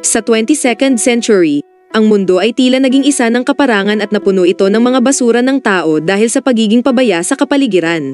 Sa 22nd century, ang mundo ay tila naging isa ng kaparangan at napuno ito ng mga basura ng tao dahil sa pagiging pabaya sa kapaligiran.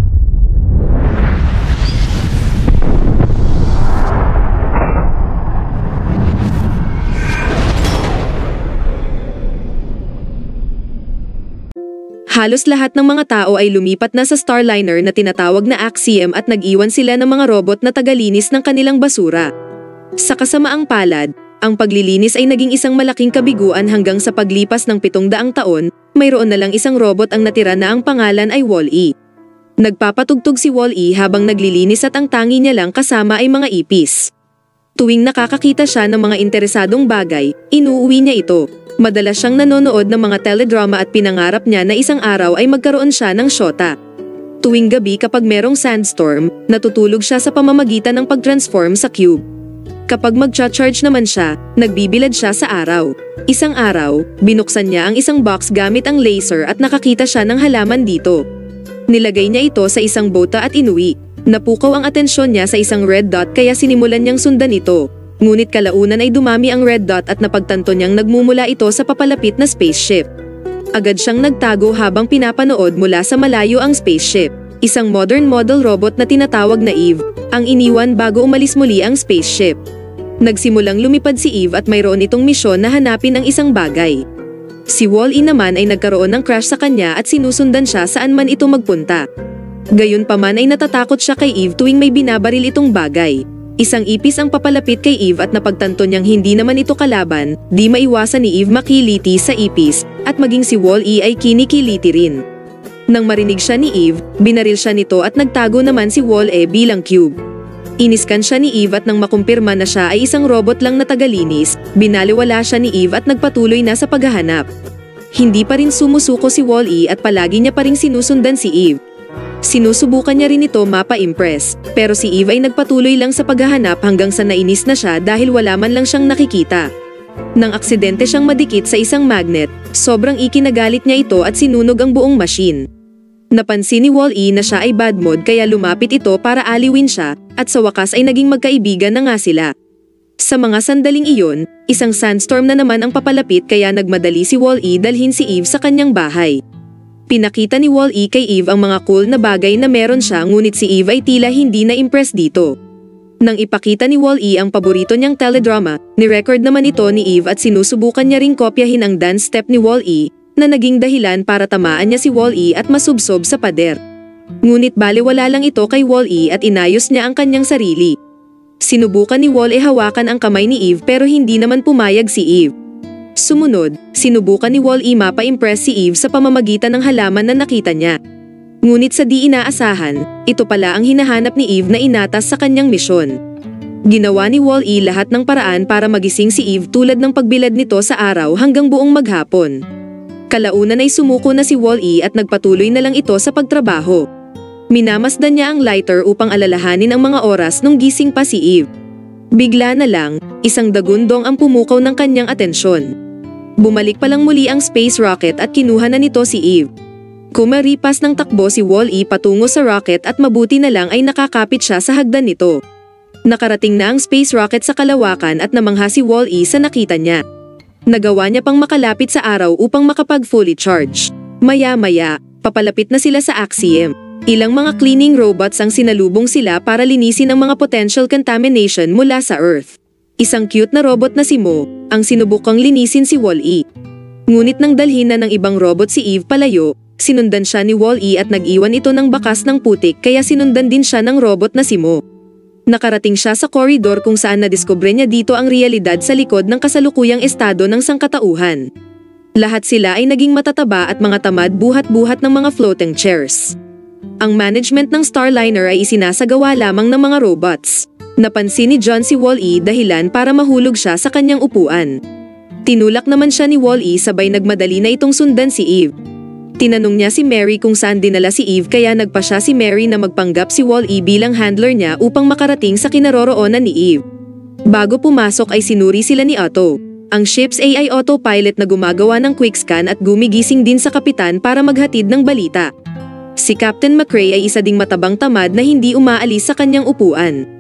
Halos lahat ng mga tao ay lumipat na sa Starliner na tinatawag na Axiom at nag-iwan sila ng mga robot na tagalinis ng kanilang basura. Sa kasamaang palad, ang paglilinis ay naging isang malaking kabiguan hanggang sa paglipas ng 700 taon, mayroon na lang isang robot ang natira na ang pangalan ay Wall-E. Nagpapatugtog si Wall-E habang naglilinis at ang tangi niya lang kasama ay mga ipis. Tuwing nakakakita siya ng mga interesadong bagay, inuuwi niya ito. Madalas siyang nanonood ng mga teledrama at pinangarap niya na isang araw ay magkaroon siya ng syota. Tuwing gabi kapag merong sandstorm, natutulog siya sa pamamagitan ng pag-transform sa cube. Kapag mag-charge naman siya, nagbibilad siya sa araw. Isang araw, binuksan niya ang isang box gamit ang laser at nakakita siya ng halaman dito. Nilagay niya ito sa isang bota at inuwi. Napukaw ang atensyon niya sa isang red dot kaya sinimulan niyang sundan ito. Ngunit kalaunan ay dumami ang red dot at napagtanto niyang nagmumula ito sa papalapit na spaceship. Agad siyang nagtago habang pinapanood mula sa malayo ang spaceship. Isang modern model robot na tinatawag na Eve, ang iniwan bago umalis muli ang spaceship. Nagsimulang lumipad si Eve at mayroon itong misyon na hanapin ang isang bagay. Si Wall-E naman ay nagkaroon ng crush sa kanya at sinusundan siya saan man ito magpunta. Gayunpaman ay natatakot siya kay Eve tuwing may binabaril itong bagay. Isang ipis ang papalapit kay Eve at napagtanto niyang hindi naman ito kalaban, di maiwasan ni Eve makiliti sa ipis, at maging si Wall-E ay kinikiliti rin. Nang marinig siya ni Eve, binaril siya nito at nagtago naman si Wall-E bilang cube. Iniskan siya ni Eve at nang makumpirma na siya ay isang robot lang na tagalinis, binaliwala siya ni Eve at nagpatuloy na sa paghahanap. Hindi pa rin sumusuko si Wall-E at palagi niya pa ring sinusundan si Eve. Sinusubukan niya rin ito mapa-impress, pero si Eve ay nagpatuloy lang sa paghahanap hanggang sa nainis na siya dahil wala man lang siyang nakikita. Nang aksidente siyang madikit sa isang magnet, sobrang ikinagalit niya ito at sinunog ang buong machine. Napansin ni Wall-E na siya ay bad mood kaya lumapit ito para aliwin siya, at sa wakas ay naging magkaibigan na nga sila. Sa mga sandaling iyon, isang sandstorm na naman ang papalapit kaya nagmadali si Wall-E dalhin si Eve sa kanyang bahay. Pinakita ni Wall-E kay Eve ang mga cool na bagay na meron siya ngunit si Eve ay tila hindi na-impress dito. Nang ipakita ni Wall-E ang paborito niyang teledrama, ni-record naman ito ni Eve at sinusubukan niya ring kopyahin ang dance step ni Wall-E na naging dahilan para tamaan niya si Wall-E at masubsob sa pader. Ngunit balewala lang ito kay Wall-E at inayos niya ang kanyang sarili. Sinubukan ni Wall-E hawakan ang kamay ni Eve pero hindi naman pumayag si Eve. Sumunod, sinubukan ni Wall-E mapa-impress si Eve sa pamamagitan ng halaman na nakita niya. Ngunit sa di inaasahan, ito pala ang hinahanap ni Eve na inatas sa kanyang misyon. Ginawa ni Wall-E lahat ng paraan para magising si Eve tulad ng pagbilad nito sa araw hanggang buong maghapon. Kalaunan ay sumuko na si Wall-E at nagpatuloy na lang ito sa pagtrabaho. Minamasdan niya ang lighter upang alalahanin ang mga oras nung gising pa si Eve. Bigla na lang, isang dagundong ang pumukaw ng kanyang atensyon. Bumalik pa lang muli ang space rocket at kinuha na nito si Eve. Kumaripas ng takbo si Wall-E patungo sa rocket at mabuti na lang ay nakakapit siya sa hagdan nito. Nakarating na ang space rocket sa kalawakan at namangha si Wall-E sa nakita niya. Nagawa niya pang makalapit sa araw upang makapag-fully charge. Maya-maya, papalapit na sila sa Axiom. Ilang mga cleaning robots ang sinalubong sila para linisin ang mga potential contamination mula sa Earth. Isang cute na robot na si Mo, ang sinubukang linisin si Wall-E. Ngunit nang dalhin na ng ibang robot si Eve palayo, sinundan siya ni Wall-E at nag-iwan ito ng bakas ng putik kaya sinundan din siya ng robot na si Mo. Nakarating siya sa koridor kung saan nadiskubre niya dito ang realidad sa likod ng kasalukuyang estado ng sangkatauhan. Lahat sila ay naging matataba at mga tamad buhat-buhat ng mga floating chairs. Ang management ng Starliner ay isinasagawa lamang ng mga robots. Napansin ni John si Wall-E dahilan para mahulog siya sa kanyang upuan. Tinulak naman siya ni Wall-E sabay nagmadali na itong sundan si Eve. Tinanong niya si Mary kung saan dinala si Eve kaya nagpa siya si Mary na magpanggap si Wall-E bilang handler niya upang makarating sa kinaroroonan ni Eve. Bago pumasok ay sinuri sila ni Otto, ang ship's AI autopilot na gumagawa ng quickscan at gumigising din sa kapitan para maghatid ng balita. Si Captain McRae ay isa ding matabang tamad na hindi umaalis sa kanyang upuan.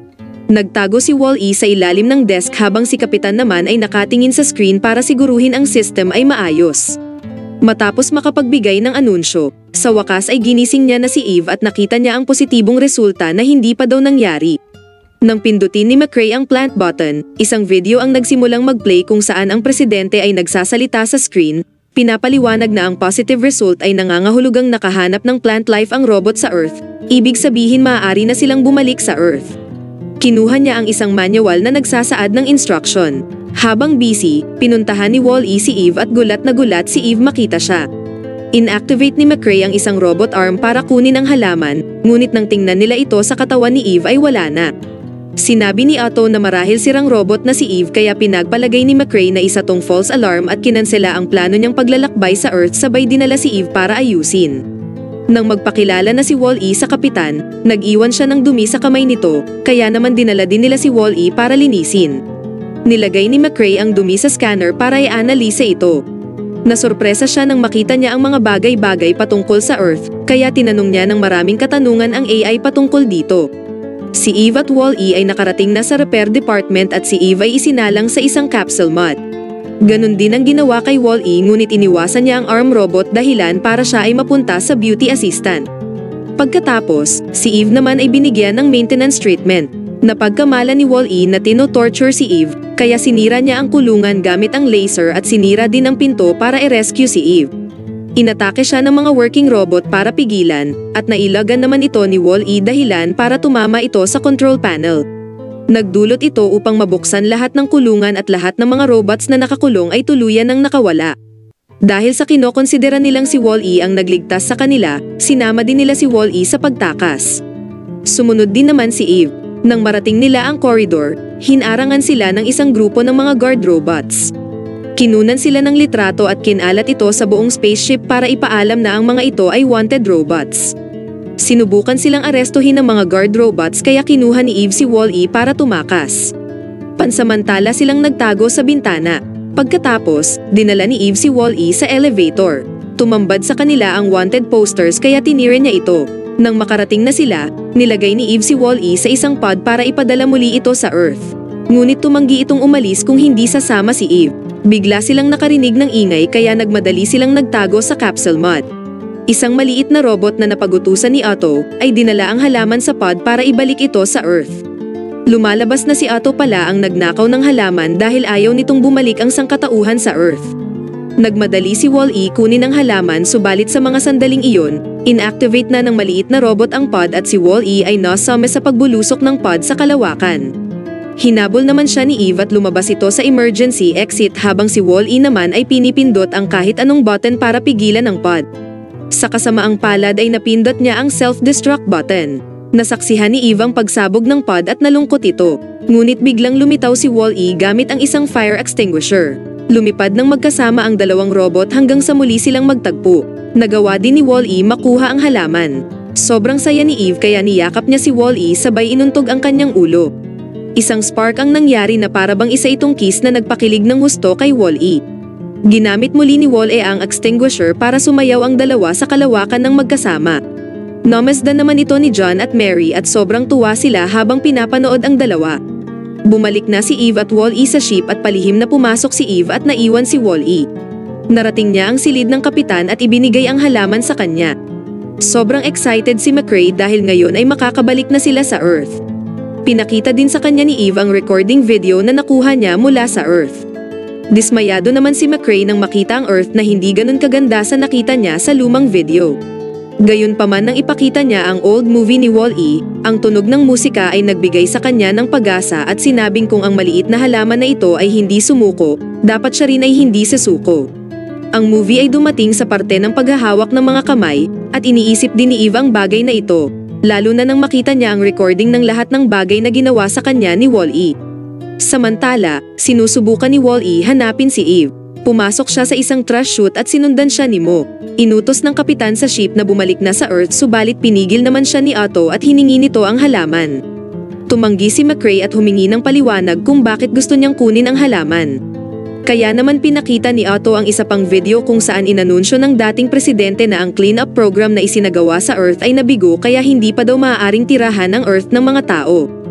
Nagtago si Wall-E sa ilalim ng desk habang si Kapitan naman ay nakatingin sa screen para siguruhin ang system ay maayos. Matapos makapagbigay ng anunsyo, sa wakas ay ginising niya na si Eve at nakita niya ang positibong resulta na hindi pa daw nangyari. Nang pindutin ni McRae ang plant button, isang video ang nagsimulang mag-play kung saan ang presidente ay nagsasalita sa screen, pinapaliwanag na ang positive result ay nangangahulugang nakahanap ng plant life ang robot sa Earth, ibig sabihin maaari na silang bumalik sa Earth. Kinuha niya ang isang manual na nagsasaad ng instruction. Habang busy, pinuntahan ni Wall-E si Eve at gulat na gulat si Eve makita siya. Inactivate ni McRae ang isang robot arm para kunin ang halaman, ngunit nang tingnan nila ito sa katawan ni Eve ay wala na. Sinabi ni Otto na marahil sirang robot na si Eve kaya pinagpalagay ni McRae na isa tong false alarm at kinansela ang plano niyang paglalakbay sa Earth sabay dinala si Eve para ayusin. Nang magpakilala na si Wall-E sa kapitan, nag-iwan siya ng dumi sa kamay nito, kaya naman dinala din nila si Wall-E para linisin. Nilagay ni McRae ang dumi sa scanner para i-analisa ito. Nasurpresa siya nang makita niya ang mga bagay-bagay patungkol sa Earth, kaya tinanong niya ng maraming katanungan ang AI patungkol dito. Si Eve at Wall-E ay nakarating na sa repair department at si Eve ay isinalang sa isang capsule mod. Ganon din ang ginawa kay Wall-E ngunit iniwasan niya ang arm robot dahilan para siya ay mapunta sa beauty assistant. Pagkatapos, si Eve naman ay binigyan ng maintenance treatment. Napagkamala ni Wall-E na tino-torture si Eve, kaya sinira niya ang kulungan gamit ang laser at sinira din ang pinto para i-rescue si Eve. Inatake siya ng mga working robot para pigilan, at nailagan naman ito ni Wall-E dahilan para tumama ito sa control panel. Nagdulot ito upang mabuksan lahat ng kulungan at lahat ng mga robots na nakakulong ay tuluyan ng nakawala. Dahil sa kinokonsidera nilang si Wall-E ang nagligtas sa kanila, sinama din nila si Wall-E sa pagtakas. Sumunod din naman si Eve. Nang marating nila ang corridor, hinarangan sila ng isang grupo ng mga guard robots. Kinunan sila ng litrato at kinalat ito sa buong spaceship para ipaalam na ang mga ito ay wanted robots. Sinubukan silang arestuhin ng mga guard robots kaya kinuha ni Eve si Wall-E para tumakas. Pansamantala silang nagtago sa bintana. Pagkatapos, dinala ni Eve si Wall-E sa elevator. Tumambad sa kanila ang wanted posters kaya tinira niya ito. Nang makarating na sila, nilagay ni Eve si Wall-E sa isang pod para ipadala muli ito sa Earth. Ngunit tumanggi itong umalis kung hindi sasama si Eve. Bigla silang nakarinig ng ingay kaya nagmadali silang nagtago sa capsule mod. Isang maliit na robot na napagutusan ni Otto ay dinala ang halaman sa pod para ibalik ito sa Earth. Lumalabas na si Otto pala ang nagnakaw ng halaman dahil ayaw nitong bumalik ang sangkatauhan sa Earth. Nagmadali si Wall-E kunin ang halaman subalit sa mga sandaling iyon, inactivate na ng maliit na robot ang pod at si Wall-E ay nasama sa pagbulusok ng pod sa kalawakan. Hinabol naman siya ni Eve at lumabas ito sa emergency exit habang si Wall-E naman ay pinipindot ang kahit anong button para pigilan ang pod. Sa kasamaang palad ay napindot niya ang self-destruct button. Nasaksihan ni Eve ang pagsabog ng pod at nalungkot ito. Ngunit biglang lumitaw si Wall-E gamit ang isang fire extinguisher. Lumipad ng magkasama ang dalawang robot hanggang sa muli silang magtagpo. Nagawa din ni Wall-E makuha ang halaman. Sobrang saya ni Eve kaya niyakap niya si Wall-E sabay inuntog ang kanyang ulo. Isang spark ang nangyari na parabang isa itong kiss na nagpakilig ng husto kay Wall-E. Ginamit muli ni Wall-E ang extinguisher para sumayaw ang dalawa sa kalawakan ng magkasama. Namasdan naman ito ni John at Mary at sobrang tuwa sila habang pinapanood ang dalawa. Bumalik na si Eve at Wall-E sa ship at palihim na pumasok si Eve at naiwan si Wall-E. Narating niya ang silid ng kapitan at ibinigay ang halaman sa kanya. Sobrang excited si McRae dahil ngayon ay makakabalik na sila sa Earth. Pinakita din sa kanya ni Eve ang recording video na nakuha niya mula sa Earth. Dismayado naman si McRae nang makita ang Earth na hindi ganun kaganda sa nakita niya sa lumang video. Gayunpaman nang ipakita niya ang old movie ni Wall-E, ang tunog ng musika ay nagbigay sa kanya ng pag-asa at sinabing kung ang maliit na halaman na ito ay hindi sumuko, dapat siya rin ay hindi susuko. Ang movie ay dumating sa parte ng paghahawak ng mga kamay at iniisip din ni Eve ang bagay na ito, lalo na nang makita niya ang recording ng lahat ng bagay na ginawa sa kanya ni Wall-E. Samantala, sinusubukan ni Wall-E hanapin si Eve. Pumasok siya sa isang trash chute at sinundan siya ni Mo. Inutos ng kapitan sa ship na bumalik na sa Earth subalit pinigil naman siya ni Otto at hiningi nito ang halaman. Tumanggi si McRae at humingi ng paliwanag kung bakit gusto niyang kunin ang halaman. Kaya naman pinakita ni Otto ang isa pang video kung saan inanunsyo ng dating presidente na ang clean-up program na isinagawa sa Earth ay nabigo kaya hindi pa daw maaaring tirahan ang Earth ng mga tao.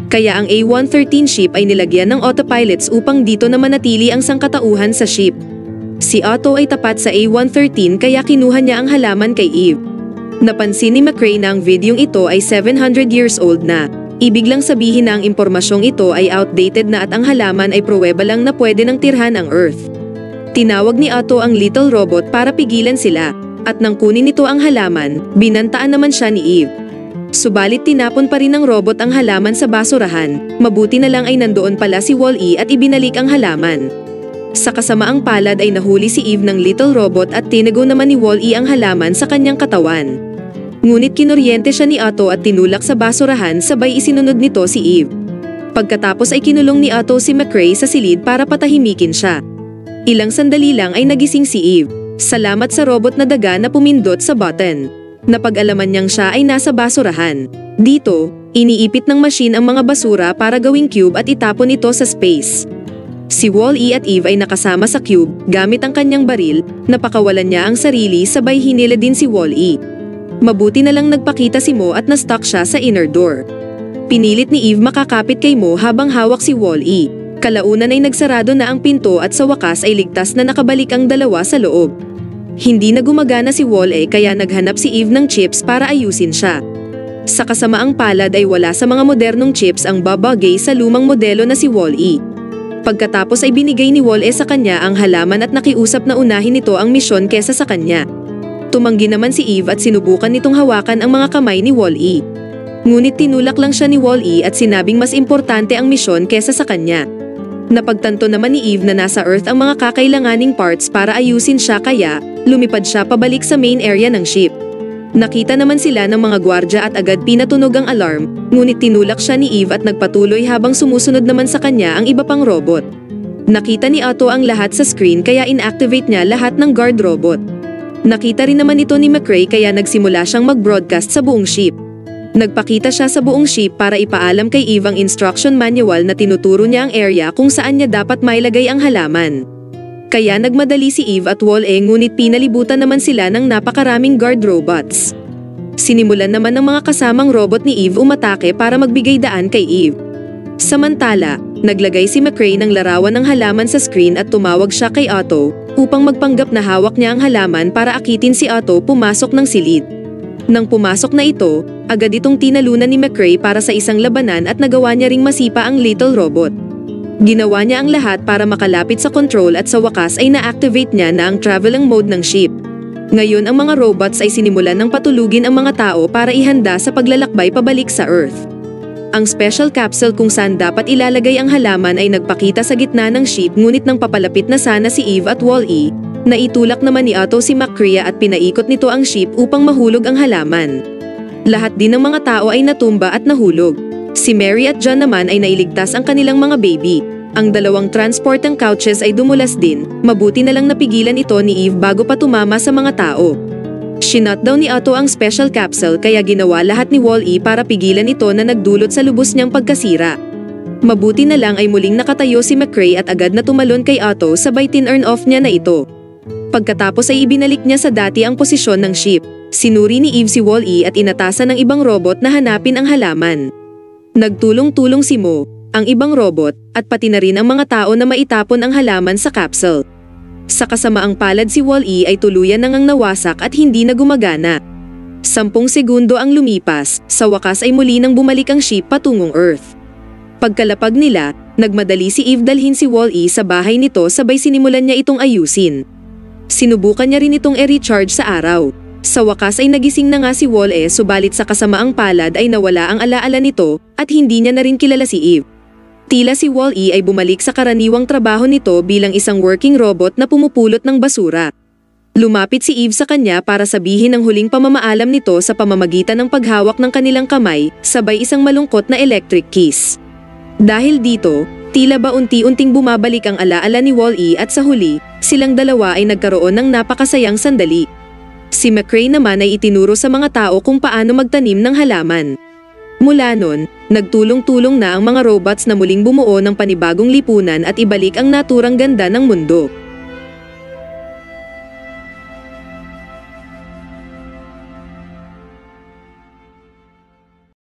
Kaya ang A113 ship ay nilagyan ng autopilots upang dito na manatili ang sangkatauhan sa ship. Si Otto ay tapat sa A113 kaya kinuha niya ang halaman kay Eve. Napansin ni McCrae na ang videong ito ay 700 years old na. Ibig lang sabihin na ang impormasyong ito ay outdated na at ang halaman ay pruweba lang na pwede nang tirhan ang Earth. Tinawag ni Otto ang little robot para pigilan sila, at nang kunin nito ang halaman, binantaan naman siya ni Eve. Subalit tinapon pa rin ng robot ang halaman sa basurahan, mabuti na lang ay nandoon pala si Wall-E at ibinalik ang halaman. Sa kasamaang palad ay nahuli si Eve ng little robot at tinago naman ni Wall-E ang halaman sa kanyang katawan. Ngunit kinuryente siya ni Otto at tinulak sa basurahan sabay isinunod nito si Eve. Pagkatapos ay kinulong ni Otto si McCrae sa silid para patahimikin siya. Ilang sandali lang ay nagising si Eve. Salamat sa robot na daga na pumindot sa button. Napag-alaman niyang siya ay nasa basurahan. Dito, iniipit ng machine ang mga basura para gawing cube at itapon ito sa space. Si Wall-E at Eve ay nakasama sa cube gamit ang kanyang baril, napakawalan niya ang sarili sabay hinila din si Wall-E. Mabuti na lang nagpakita si Mo at na-stuck siya sa inner door. Pinilit ni Eve makakapit kay Mo habang hawak si Wall-E. Kalaunan ay nagsarado na ang pinto at sa wakas ay ligtas na nakabalik ang dalawa sa loob. Hindi na gumagana si Wall-E kaya naghanap si Eve ng chips para ayusin siya. Sa kasamaang palad ay wala sa mga modernong chips ang babagay sa lumang modelo na si Wall-E. Pagkatapos ay binigay ni Wall-E sa kanya ang halaman at nakiusap na unahin nito ang misyon kesa sa kanya. Tumanggi naman si Eve at sinubukan nitong hawakan ang mga kamay ni Wall-E. Ngunit tinulak lang siya ni Wall-E at sinabing mas importante ang misyon kesa sa kanya. Napagtanto naman ni Eve na nasa Earth ang mga kakailanganing parts para ayusin siya kaya lumipad siya pabalik sa main area ng ship. Nakita naman sila ng mga gwardya at agad pinatunog ang alarm, ngunit tinulak siya ni Eve at nagpatuloy habang sumusunod naman sa kanya ang iba pang robot. Nakita ni Otto ang lahat sa screen kaya inactivate niya lahat ng guard robot. Nakita rin naman ito ni McCrae kaya nagsimula siyang mag-broadcast sa buong ship. Nagpakita siya sa buong ship para ipaalam kay Eve ang instruction manual na tinuturo niya ang area kung saan niya dapat mailagay ang halaman. Kaya nagmadali si Eve at Wall-E ngunit pinalibutan naman sila ng napakaraming guard robots. Sinimulan naman ng mga kasamang robot ni Eve umatake para magbigay daan kay Eve. Samantala, naglagay si McCrae ng larawan ng halaman sa screen at tumawag siya kay Otto upang magpanggap na hawak niya ang halaman para akitin si Otto pumasok ng silid. Nang pumasok na ito, agad itong tinalunan ni McCrae para sa isang labanan at nagawa niya ring masipa ang little robot. Ginawa niya ang lahat para makalapit sa control at sa wakas ay na-activate niya na ang traveling mode ng ship. Ngayon ang mga robots ay sinimulan ng patulugin ang mga tao para ihanda sa paglalakbay pabalik sa Earth. Ang special capsule kung saan dapat ilalagay ang halaman ay nagpakita sa gitna ng ship ngunit nang papalapit na sana si Eve at Wall-E, naitulak naman ni Otto si McCrae at pinaikot nito ang ship upang mahulog ang halaman. Lahat din ng mga tao ay natumba at nahulog. Si Mary at John naman ay nailigtas ang kanilang mga baby. Ang dalawang transport ng couches ay dumulas din, mabuti na lang napigilan ito ni Eve bago pa tumama sa mga tao. Shinut daw ni Otto ang special capsule kaya ginawa lahat ni Wall-E para pigilan ito na nagdulot sa lubos niyang pagkasira. Mabuti na lang ay muling nakatayo si McCrae at agad na tumalon kay Otto sabay tin-earn off niya na ito. Pagkatapos ay ibinalik niya sa dati ang posisyon ng ship. Sinuri ni Eve si Wall-E at inatasan ng ibang robot na hanapin ang halaman. Nagtulong-tulong si Mo, ang ibang robot, at pati na rin ang mga tao na maitapon ang halaman sa capsule. Sa kasamaang palad si Wall-E ay tuluyan nang nawasak at hindi na gumagana. 10 segundo ang lumipas, sa wakas ay muli nang bumalik ang ship patungong Earth. Pagkalapag nila, nagmadali si Eve dalhin si Wall-E sa bahay nito sabay sinimulan niya itong ayusin. Sinubukan niya rin itong i-recharge sa araw. Sa wakas ay nagising na nga si Wall-E subalit sa kasamaang palad ay nawala ang alaala nito at hindi niya na rin kilala si Eve. Tila si Wall-E ay bumalik sa karaniwang trabaho nito bilang isang working robot na pumupulot ng basura. Lumapit si Eve sa kanya para sabihin ang huling pamamaalam nito sa pamamagitan ng paghawak ng kanilang kamay sabay isang malungkot na electric kiss. Dahil dito, tila ba unti-unting bumabalik ang alaala ni Wall-E at sa huli, silang dalawa ay nagkaroon ng napakasayang sandali. Si McCrae naman ay itinuro sa mga tao kung paano magtanim ng halaman. Mula nun, nagtulong-tulong na ang mga robots na muling bumuo ng panibagong lipunan at ibalik ang naturang ganda ng mundo.